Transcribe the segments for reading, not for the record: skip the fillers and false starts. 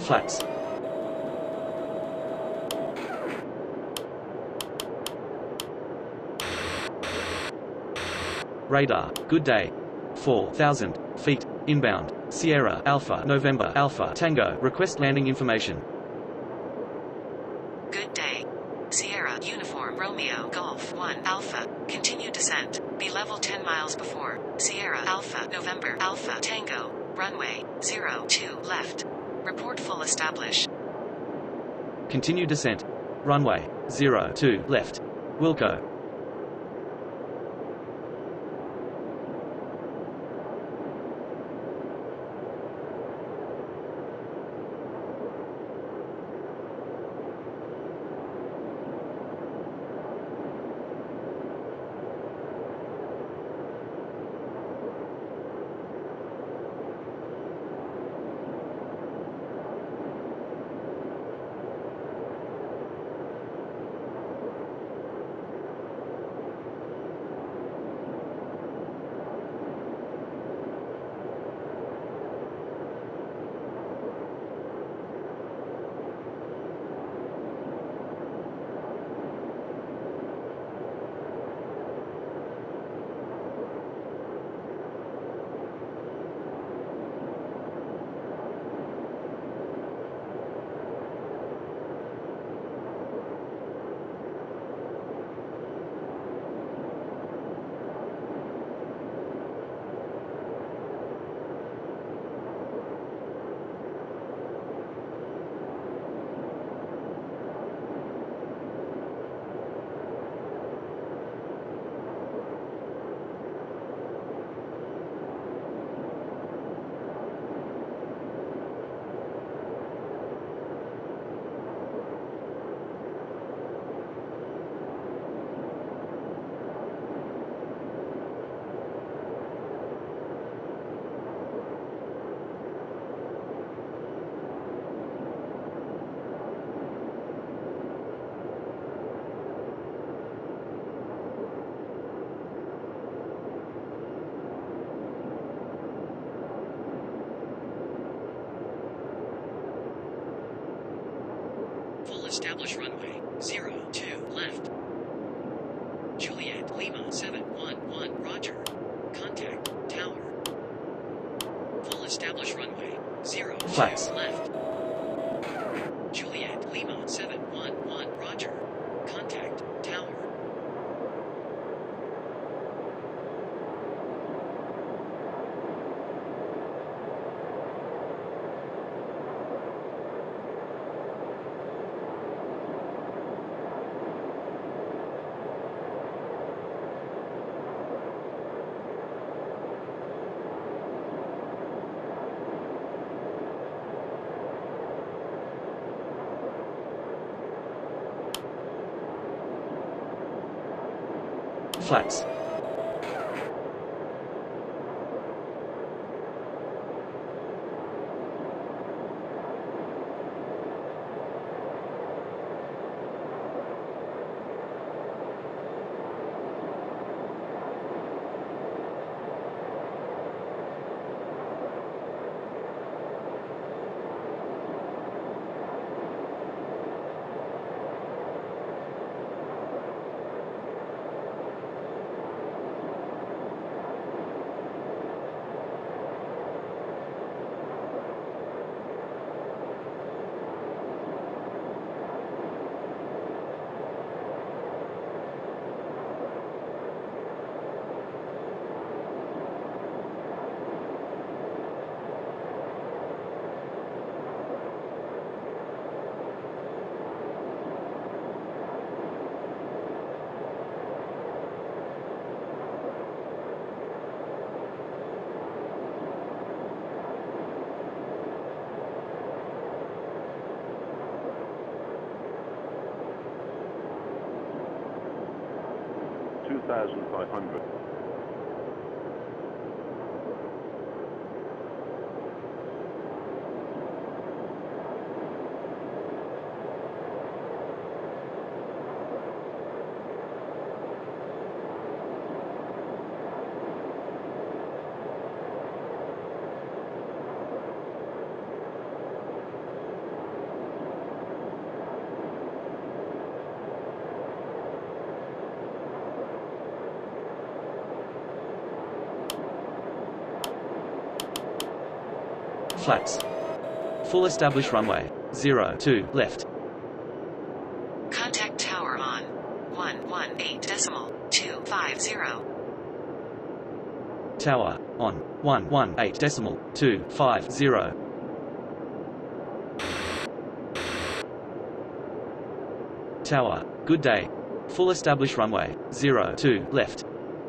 Flaps. Radar. Good day. 4,000 feet. Inbound. Sierra Alpha November Alpha Tango. Request landing information. Good day. Sierra Uniform Romeo Golf 1 Alpha. Continue descent. Be level 10 miles before. Sierra Alpha November Alpha Tango. Runway 02 left. Report full establish. Continue descent. Runway 02 left. Wilco. Full establish runway 02 left. Juliet Lima 711 Roger. Contact tower. Full establish runway 02 Flaps. left. Juliet Lima 711 Roger. Contact tower. Flaps. $2,500. Flats. Full established runway. 02, left. Contact tower on 118.250. Tower, on 118.250. Tower, good day. Full established runway. 02, left.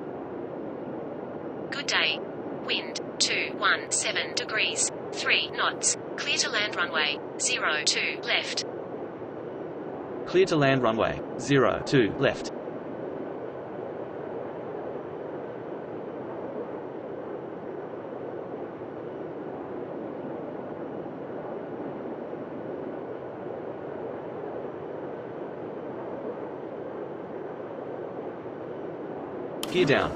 Good day. Wind 217 degrees, 3 knots. Clear to land runway 02 left. Clear to land runway. 02, left. Gear down.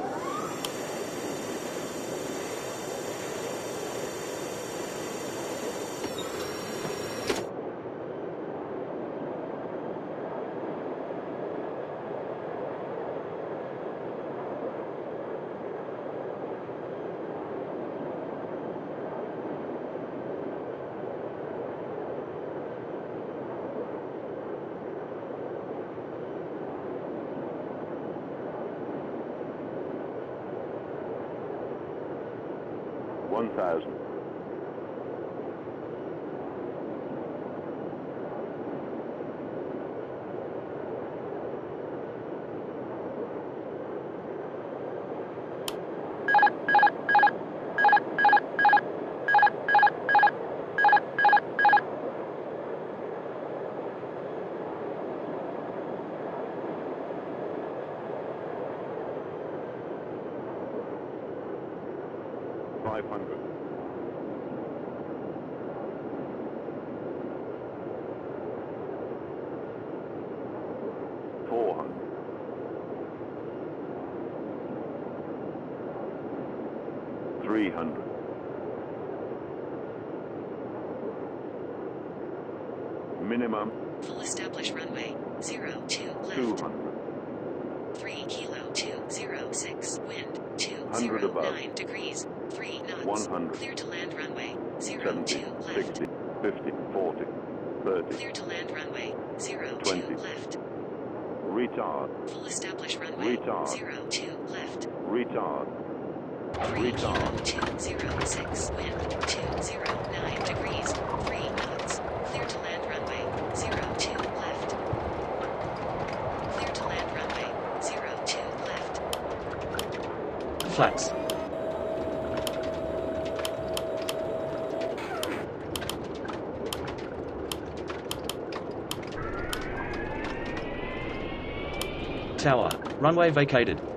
One thousand. $500. $400. $300. Minimum. Full established runway 02 left. 200. 3 kilo 206. Wind 100 above. 209 degrees. 3 knots. 100. Clear to land runway 70, 02 left. 60, 50, 40, 30. Clear to land runway 02 20. left. Retard. Full established runway Retard. 02 left. Retard. 3 kilo Retard. 206. Wind 209 degrees. 3 knots. Clear to land runway 02 left. Clear to land runway 02 left. Flats. Tower, runway vacated.